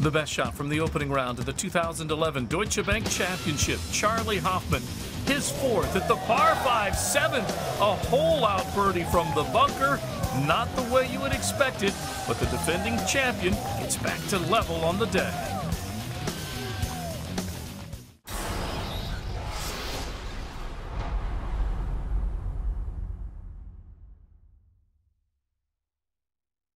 The best shot from the opening round of the 2011 Deutsche Bank Championship, Charley Hoffman. His fourth at the par 5 seventh, a hole-out birdie from the bunker. Not the way you would expect it, but the defending champion gets back to level on the deck.